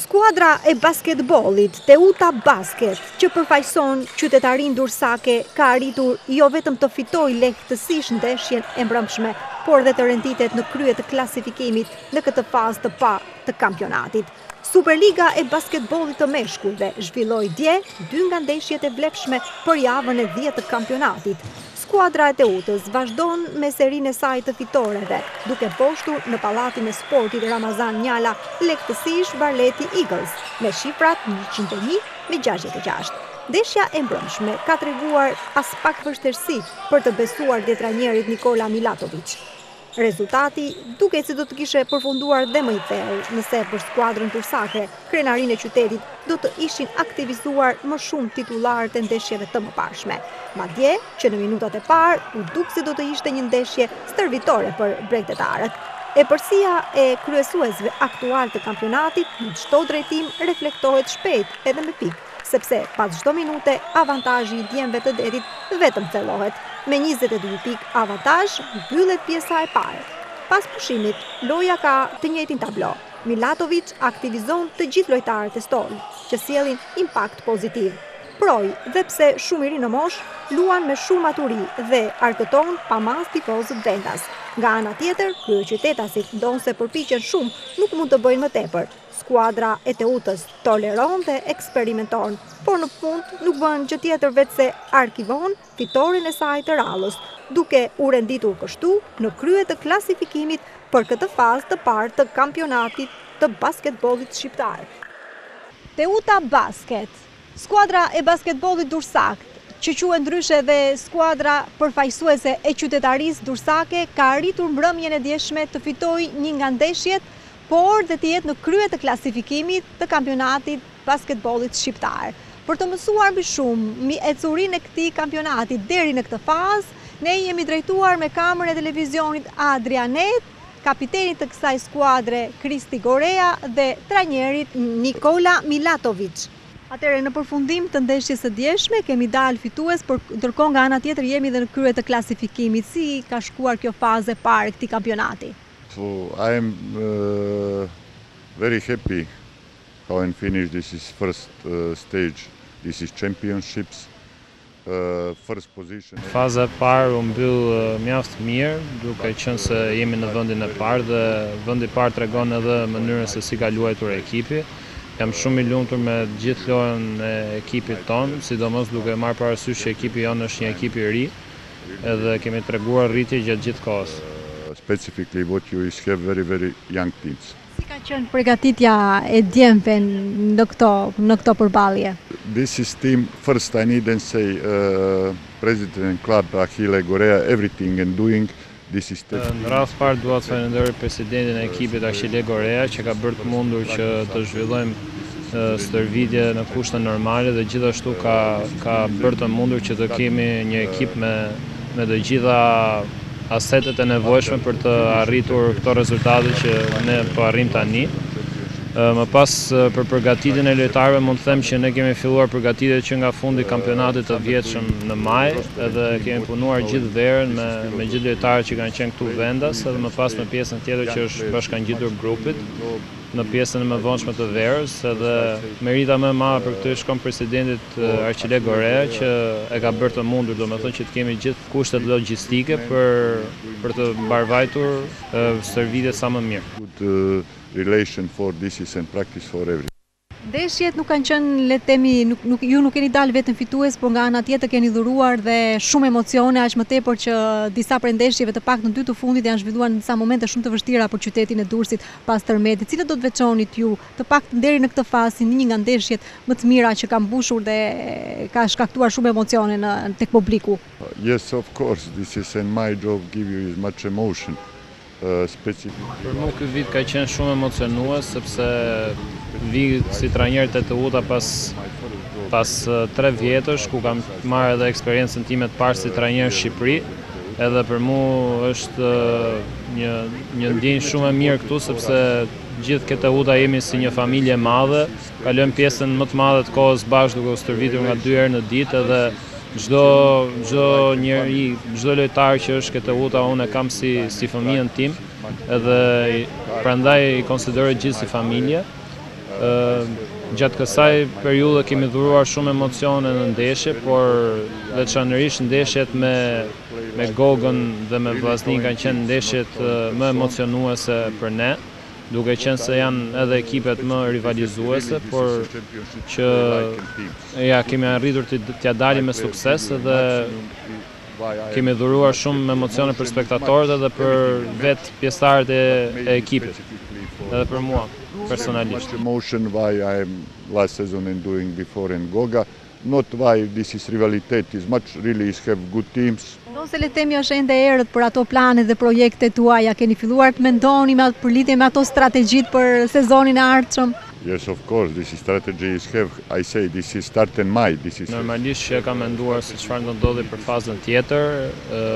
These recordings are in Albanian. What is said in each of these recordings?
Skuadra e basketbollit Teuta Basket, që përfaqëson qytetarin dursake, ka arritur jo vetëm të fitojë lehtësisht ndeshjen e mbrëmshme, por dhe të renditet në krye të klasifikimit në këtë fazë të parë të kampionatit. Superliga e basketbollit të meshkujve zhvilloi dje 2 nga ndeshjet e vlefshme për javën e 10 të kampionatit. Skuadra e Teutës vazhdon me serinë e saj të fitoreve, duke boshtur në pallatin e sportit Ramazan Njala lehtësisht Barleti Eagles, me shifrat 101-66. Ndeshja e mbrëmshme ka treguar as pak vështirësi për të besuar detranjerit Nikola Milatovic. Rezultati duket se do të kishe përfunduar dhe më i thellë nëse për skuadrën tursake, krenarinë e qytetit do të ishin aktivizuar më shumë titullarët e ndeshjeve të mëparshme. Madje që në minutat e parë u duk se do të ishte një ndeshje stërvitore për bregdetarët. Epërsia e kryesuesve aktual të kampionatit në çdo drejtim reflektohet shpejt edhe me pikë, sepse pas çdo minute avantazhi i djemve të detit vetëm thellohet. Me 22 pikë avantazh mbyllet pjesa e parë. Pas pushimit, loja ka të njëjtin tablo. Milatovic aktivizon të gjithë lojtarët e stol, që sjellin impakt pozitiv. Proj, dhe pse shumë i ri në mosh, luan me shumë maturi dhe arkëton pa mas tifozët vendas. Nga ana tjetër, kryeqytetasit ndonse përpiqen shumë, nuk mund të bëjnë më tepër. Skuadra e Teutës toleron dhe eksperimenton, por në fund nuk bën gjë tjetër veç se arkivon fitoren e saj të rallës, duke u renditur kështu në krye të klasifikimit për këtë fazë të parë të kampionatit të basketbollit shqiptar. Teuta Basket, skuadra e basketbollit dursak, që quhet ndryshe dhe skuadra përfaqësuese e qytetarisë dursake, ka arritur mbrëmjen e djeshme të fitojë një nga ndeshjet, por dhe të jetë në krye të klasifikimit të kampionatit basketbollit shqiptar. Për të mësuar më shumë mbi ecurinë e këtij kampionati deri në këtë fazë, ne jemi drejtuar me kamerën e televizionit Adrianet, kapitenit të kësaj skuadre Kristi Gorea dhe trajnerit Nikola Milatovic. Atëherë, në përfundim të ndeshjes së djeshme kemi dalë fitues, por ndërkohë nga ana tjetër jemi edhe në krye të klasifikimit. Si ka shkuar kjo fazë e parë e këtij kampionati? So I am very happy how I finished. This is first stage. This is championships. First position. Faza e parë u mbyll mjaft mirë, duke qenë se jemi në vendin e parë dhe vendi i parë tregon edhe mënyrën se si ka luajtur ekipi. Jam shumë i lumtur me gjithë lojën e ekipit tonë, sidomos duke marrë parasysh që ekipi jonë është një ekip i ri, edhe kemi treguar rritje gjatë gjithë kohës. Specifically what you have very young teams. Si ka qenë përgatitja e djemve në këto përballje? This is team. First I need to say President Club Achille Gorea everything and doing. Në radhë parë dua të falenderoj presidentin e ekipit Achille Gorea që ka bërë të mundur që të zhvillojmë stërvitje në kushte normale dhe gjithashtu ka bërë të mundur që të kemi një ekip me të gjitha asetet e nevojshme për të arritur këto rezultate që ne po arrim tani. Më pas për përgatitjen e lojtarëve mund të them që ne kemi filluar përgatitjet që nga fundi kampionatit të vjetshëm në maj, edhe kemi punuar gjithë verën me gjithë lojtarët që kanë qenë këtu vendas, edhe më pas me pjesën tjetër që është bashkangjitur grupit në pjesën e mëvonshme të verës, edhe merita më e madhe për këtë shkon presidentit Achille Gorea që e ka bërë të mundur, domethënë që të kemi gjithë kushtet logjistike për të mbarvajtur stërvitjet sa më mirë. Relation for this is and practice for everything. Ndeshjet nuk kanë qenë, le të themi, ju nuk keni dalë vetëm fitues, por nga ana tjetër keni dhuruar dhe shumë emocione, aq më tepër që disa prej ndeshjeve të paktën 2 të fundit janë zhvilluar në disa momente shumë të vështira për qytetin e Durrësit pas tërmetit. Cilët do të veçonit ju të paktën deri në këtë fazë si një nga ndeshjet më të mira që ka mbushur dhe ka shkaktuar shumë emocione tek publiku? Yes, of course. This is and my job give you as much emotion. Për mua ky vit ka qenë shumë emocionues sepse vi si trajner te Teuta pas 3 vjetësh ku kam marrë edhe eksperiencën time të parë si trajner në Shqipëri, edhe për mua është një ndjenjë shumë e mirë këtu sepse gjithë këtë Teuta jemi si një familje e madhe, kalojmë pjesën më të madhe të kohës bashkë duke u stërvitur nga 2 herë në ditë edhe çdo lojtar që është këtë Teuta unë e kam si fëmijën tim, edhe prandaj i konsideroj gjithë si familje. Gjatë kësaj periudhe kemi dhuruar shumë emocione në ndeshje, por veçanërisht ndeshjet me Gogën dhe me Vllaznin kanë qenë ndeshjet më emocionuese për ne, duke qenë se janë edhe ekipet më rivalizuese, por që kemi arritur t'ja dalim me sukses dhe kemi dhuruar shumë emocione për spektatorët edhe për vetë pjesëtarët e ekipit, edhe për mua personalisht. Much emotion why I am last season and doing before in Goga, not why this is rivality, is much really is have good teams. Se le themi është ende erët për ato planet dhe projektet tuaja, keni filluar të mendoni për lidhje me ato strategjit për sezonin e ardhshëm? Yes, of course, this strategy is have, I say, this is start in May. Normalisht që kam menduar se çfarë do ndodhi për fazën tjetër,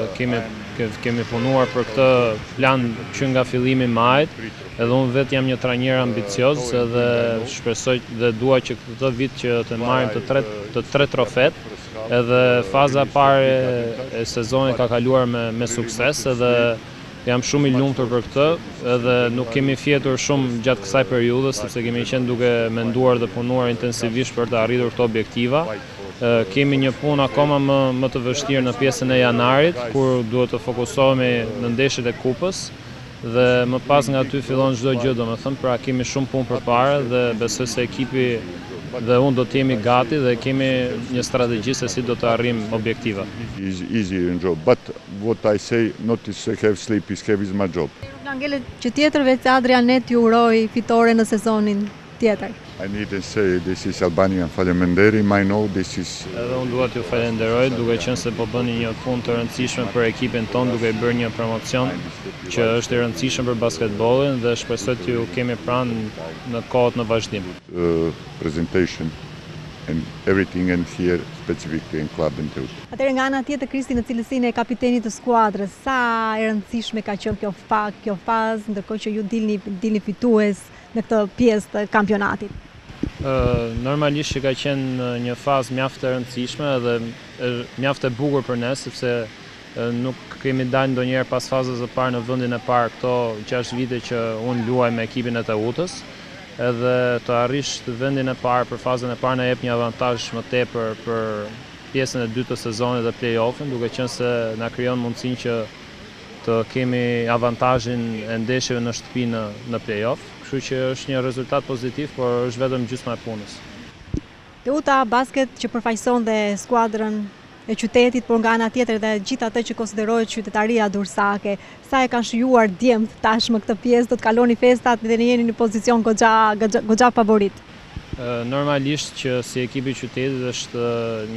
kemi punuar për këtë plan që nga fillimi i majit, edhe unë vetë jam një trajner ambicioz dhe shpresoj dhe dua që këtë vit që të marrim të tre trofet, edhe faza e parë e sezonit ka kaluar me sukses edhe jam shumë i lumtur për këtë, edhe nuk kemi fjetur shumë gjatë kësaj periudhe, sepse kemi qenë duke menduar dhe punuar intensivisht për të arritur këto objektiva. Kemi një punë akoma më të vështirë në pjesën e janarit, kur duhet të fokusohemi në ndeshjet e kupës, dhe më pas nga aty fillon çdo gjë, domethënë, pra kemi shumë punë përpara dhe besoj se ekipi dhe unë do të jemi gati dhe kemi një strategji se si do të arrim objektiva. It's easy in job, but what I say not is have sleep, is have is my job. Angele, që tjetër veç Adrianet ju uroj fitore në sezonin tjetër. I need to say this is Albanian Faleminderit, I know this is... Edhe unë duhet ju falenderoj, duke qenë se po bëni një punë të rëndësishme për ekipin tonë, duke bërë një promocion që është i rëndësishëm për basketbollin dhe shpresoj të ju kemi pranë në kohët në vazhdim. Presentation and everything in here specifically in club and Teuta. Atëherë nga ana tjetër Kristi, në cilësinë e kapitenit të skuadrës, sa e rëndësishme ka qenë kjo fazë, ndërkohë që ju dilni fitues në këtë pjesë të kampionatit? Normalisht që ka qenë një fazë mjaft e rëndësishme dhe mjaft e bukur për ne, sepse nuk kemi dalë ndonjëherë pas fazës së parë në vendin e parë këto 6 vite që unë luaj me ekipin e Teutës, edhe të arrish vendin e parë për fazën e parë na jep një avantazh më tepër për pjesën e dytë të sezonit dhe play-offin, duke qenë se na krijon mundësinë që të kemi avantazhin e ndeshjeve në shtëpi në play-off. Kështu që është një rezultat pozitiv, por është vetëm gjysma e punës. Teuta Basket që përfaqëson dhe skuadrën e qytetit, por nga ana tjetër dhe gjithë atë që konsiderohet qytetaria dursake, sa e kanë shijuar djemt tashmë këtë pjesë, do të kaloni festat dhe ne jeni në pozicion goxha favorit? Normalisht që si ekipi i qytetit është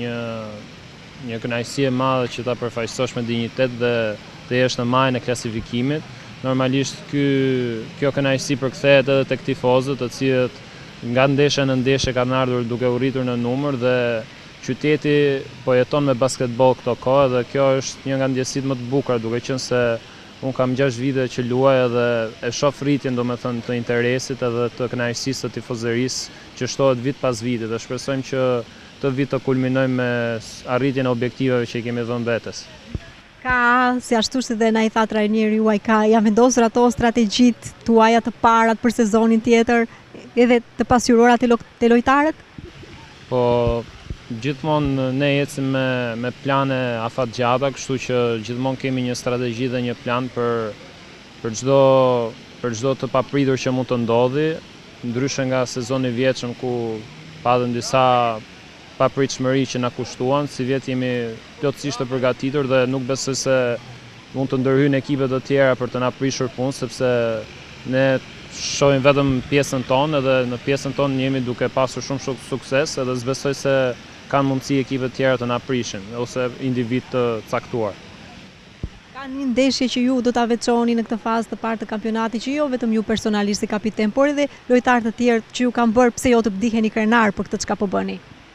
një kënaqësi e madhe që ta përfaqësosh me dinjitet dhe të jesh në majën e klasifikimit. Normalisht kjo kënaqësi përkthehet edhe tek tifozët, të cilët nga ndeshje në ndeshje kanë ardhur duke u rritur në numër dhe qyteti po jeton me basketboll këto kohë dhe kjo është një nga ndjesitë më të bukura, duke qenë se unë kam 6 vite që luaj edhe e shoh rritjen domethënë të interesit edhe të kënaqësisë të tifozërisë që shtohet vit pas viti dhe shpresojmë që këtë vit të kulminojmë me arritjen e objektiveve që i kemi dhënë vetes. Ka, si ashtu si dhe na i tha trajneri juaj, janë vendosur ato strategjit tuaja të parat për sezonin tjetër edhe të pasqyruara te lojtarët? Po, gjithmonë ne ecim me plane afatgjata, kështu që gjithmonë kemi një strategji dhe një plan për çdo të papritur që mund të ndodhi, ndryshe nga sezoni i vjetshëm ku patëm disa papritshmëri që na kushtuan, si vjet jemi plotësisht të përgatitur dhe nuk besoj se mund të ndërhyjnë ekipet të tjera për të na prishur punë, sepse ne shohim vetëm pjesën tonë edhe në pjesën tonë jemi duke pasur shumë sukses edhe s'besoj se kanë mundësi ekipet tjera të na prishin ose individ të caktuar. Ka një ndeshje që ju do ta veçoni në këtë fazë të parë të kampionatit, që jo vetëm ju personalisht si kapiten, por edhe lojtarët e tjerë që ju kanë bërë pse jo të ndiheni krenar për këtë çka po bëni?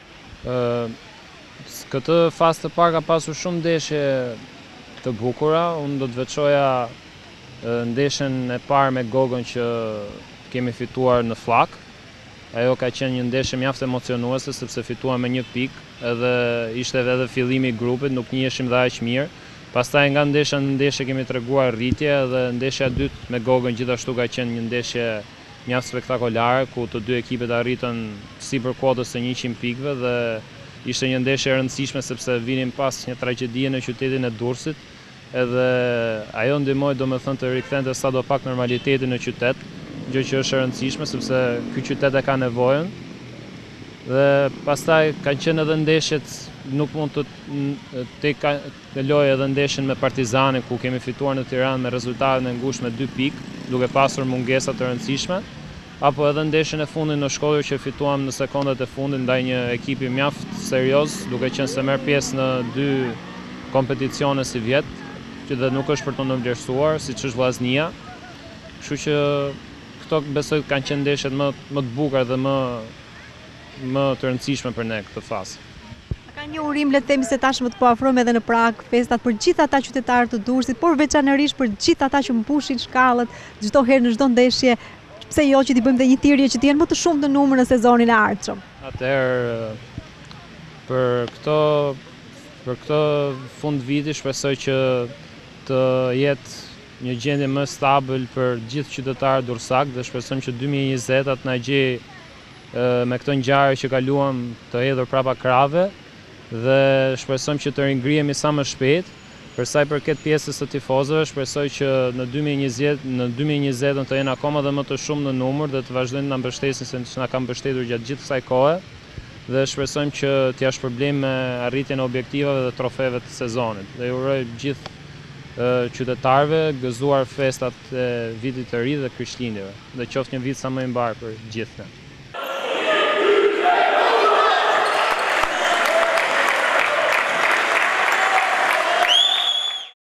Këtë fazë të parë ka pasur shumë ndeshje të bukura. Unë do të veçoja ndeshjen e parë me Gogën që kemi fituar në Flak. Ajo ka qenë një ndeshje mjaft emocionuese sepse fituam me 1 pikë edhe ishte edhe fillimi i grupit, nuk njiheshim dhe aq mirë. Pastaj nga ndeshja në ndeshje kemi treguar rritje dhe ndeshja e dytë me Gogën gjithashtu ka qenë një ndeshje mjaft spektakolare ku të dy ekipet arritën sipër kuotës së 100 pikëve dhe ishte një ndeshje e rëndësishme sepse vinin pas një tragjedie në qytetin e Durrësit, edhe ajo ndihmoi domethënë të rikthente sadopak normalitetin në qytet, gjë që është e rëndësishme sepse ky qytet e ka nevojën. Dhe pastaj kanë qenë edhe ndeshjet, nuk mund të kaloj edhe ndeshjen me Partizanin ku kemi fituar në Tiranë me rezultatin e ngushtë me 2 pikë, duke pasur mungesa të rëndësishme, apo edhe ndeshjen e fundit në Shkodër që fituam në sekondat e fundit ndaj një ekipi mjaft serioz, duke qenë se merr pjesë në 2 kompeticione si vjet, që dhe nuk është për të vlerësuar, siç është Vllaznia. Kështu që këto besoj kanë qenë ndeshjet më të bukura dhe më të rëndësishme për ne këtë fazë. Ka një urim, le të themi se tashmë të po afrohemi edhe në Prag, festat për gjithë ata qytetarë të Durrësit, por veçanërisht për gjithë ata që mbushin shkallët çdo herë në çdo ndeshje, pse jo që t'i bëjmë dhe një thirrje që të jenë më të shumë në numër në sezonin e ardhshëm. Atëherë për këtë fund viti shpresoj që të jetë një gjendje më stabil për gjithë qytetarët durrësak dhe shpresojmë që 2020 të na gjej me këtë ngjarje që kaluam të hedhur prapa krave dhe shpresojmë që të ringrihemi sa më shpejt. Për sa i përket pjesës së tifozëve, shpresoj që në 2020 të jenë akoma dhe më të shumë në numër dhe të vazhdojnë të na mbështesin se që na kanë mbështetur gjatë gjithë kësaj kohe dhe shpresojmë që t'ia shpërblim me arritjen e objektivave dhe trofeve të sezonit. Dhe uroj gjithë qytetarëve gëzuar festat e vitit të ri dhe Krishtlindjeve. Dhe qoftë një vit sa më i mbar për gjithë ne.